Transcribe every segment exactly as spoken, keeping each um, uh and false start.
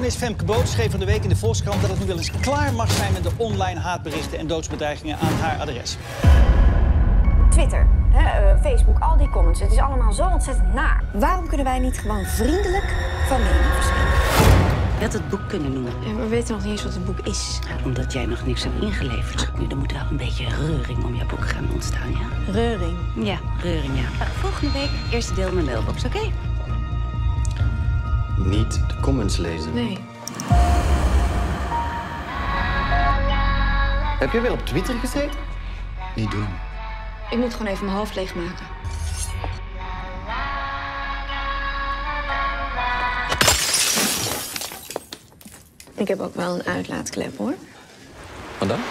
Columnist Femke Boot schreef van de week in de Volkskrant dat het nu wel eens klaar mag zijn met de online haatberichten en doodsbedreigingen aan haar adres. Twitter, hè, uh, Facebook, al die comments. Het is allemaal zo ontzettend naar. Waarom kunnen wij niet gewoon vriendelijk van mening verschillen? Je had het boek kunnen noemen. Ja, we weten nog niet eens wat het boek is. Ja, omdat jij nog niks hebt ingeleverd. Nu, er moet wel een beetje reuring om jouw boek gaan ontstaan, ja? Reuring. Ja, reuring, ja. Uh, volgende week, eerste deel mijn mailbox, oké? Okay? Niet de comments lezen. Nee. Heb jij weer op Twitter gezeten? Niet doen. Ik moet gewoon even mijn hoofd leegmaken. Ik heb ook wel een uitlaatklep, hoor. Wat dan?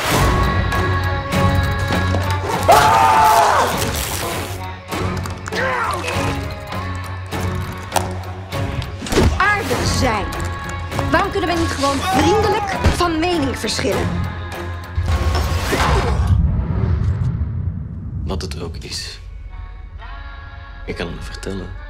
Aardig zijn. Waarom kunnen wij niet gewoon vriendelijk van mening verschillen? Wat het ook is. Ik kan het vertellen.